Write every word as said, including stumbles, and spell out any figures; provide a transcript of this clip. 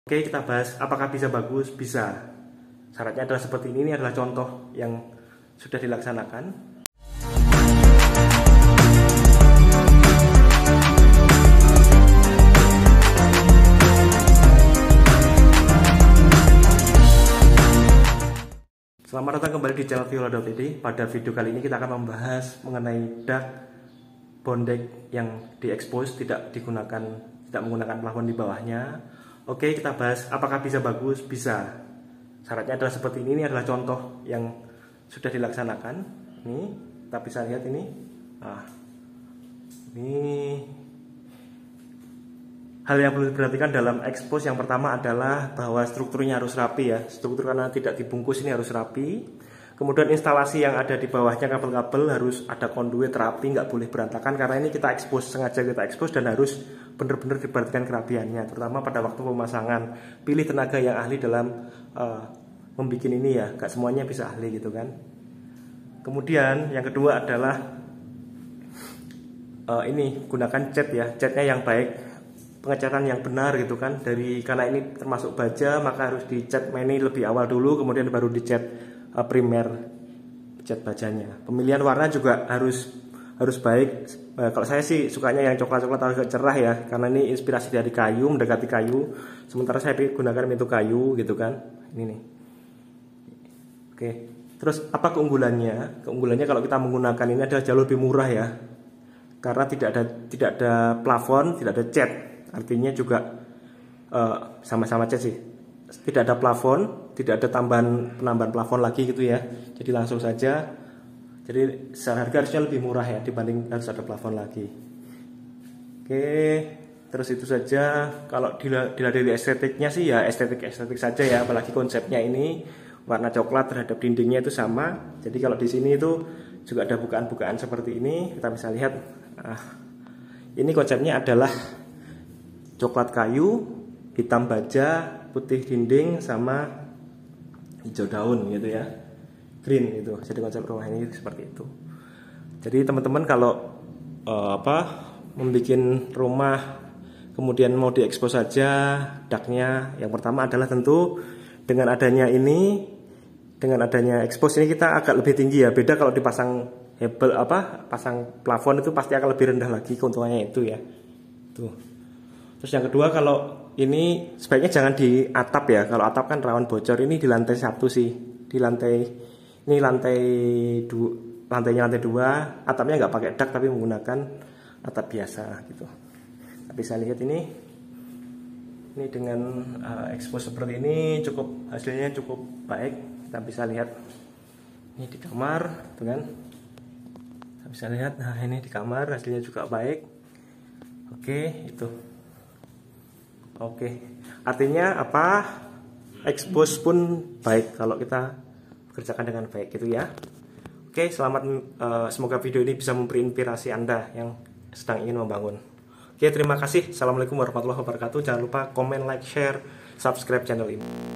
Oke, kita bahas apakah bisa bagus? Bisa. Syaratnya adalah seperti ini, ini adalah contoh yang sudah dilaksanakan. Selamat datang kembali di channel Viola dot I D. Pada video kali ini kita akan membahas mengenai dak bondek yang diekspos, tidak digunakan, tidak menggunakan plafon di bawahnya. Oke, kita bahas apakah bisa bagus? Bisa. Syaratnya adalah seperti ini, ini adalah contoh yang sudah dilaksanakan. Ini kita bisa lihat ini. Nah, ini hal yang perlu diperhatikan dalam ekspos yang pertama adalah bahwa strukturnya harus rapi ya. Struktur karena tidak dibungkus ini harus rapi. Kemudian instalasi yang ada di bawahnya kabel-kabel harus ada konduit rapi, nggak boleh berantakan karena ini kita ekspos, sengaja kita ekspos dan harus benar-benar diperhatikan kerapiannya, terutama pada waktu pemasangan. Pilih tenaga yang ahli dalam uh, membuat ini ya, nggak semuanya bisa ahli gitu kan. Kemudian yang kedua adalah uh, ini gunakan cat ya, catnya yang baik, pengecatan yang benar gitu kan. Dari karena ini termasuk baja maka harus dicat meni lebih awal dulu, kemudian baru dicat uh, primer cat bajanya. Pemilihan warna juga harus harus baik. Uh, kalau saya sih sukanya yang coklat-coklat agak cerah ya, karena ini inspirasi dari kayu, mendekati kayu. Sementara saya gunakan pintu kayu gitu kan. Ini nih. Oke. Terus apa keunggulannya? Keunggulannya kalau kita menggunakan ini adalah jauh lebih murah ya. Karena tidak ada tidak ada plafon, tidak ada cat. Artinya juga sama-sama uh, cat sih. Tidak ada plafon, tidak ada tambahan penambahan plafon lagi gitu ya. Jadi langsung saja. Jadi secara harga harusnya lebih murah ya dibanding harus ada plafon lagi. Oke, terus itu saja. Kalau dilihat dari estetiknya sih ya estetik-estetik saja ya. Apalagi konsepnya ini warna coklat terhadap dindingnya itu sama. Jadi kalau di sini itu juga ada bukaan-bukaan seperti ini. Kita bisa lihat. Nah, ini konsepnya adalah coklat kayu, hitam baja, putih dinding, sama hijau daun gitu ya, green gitu. Jadi konsep rumah ini seperti itu. Jadi teman-teman kalau uh, apa membuat rumah kemudian mau diekspos saja daknya, yang pertama adalah tentu dengan adanya ini, dengan adanya ekspos ini kita agak lebih tinggi ya. Beda kalau dipasang hebel apa, pasang plafon itu pasti akan lebih rendah lagi keuntungannya itu ya. Tuh. Terus yang kedua kalau ini sebaiknya jangan di atap ya. Kalau atap kan rawan bocor. Ini di lantai satu sih. Di lantai ini lantai dua, lantainya lantai dua. Atapnya nggak pakai dak tapi menggunakan atap biasa gitu. Tapi saya lihat ini, ini dengan uh, expose seperti ini cukup hasilnya cukup baik. Kita bisa lihat ini di kamar, tuh kan? Kita bisa lihat. Nah ini di kamar hasilnya juga baik. Oke itu. Oke, artinya apa? Expose pun baik kalau kita kerjakan dengan baik gitu ya. Oke, selamat. Uh, semoga video ini bisa memberi inspirasi Anda yang sedang ingin membangun. Oke, terima kasih. Assalamualaikum warahmatullahi wabarakatuh. Jangan lupa komen, like, share, subscribe channel ini.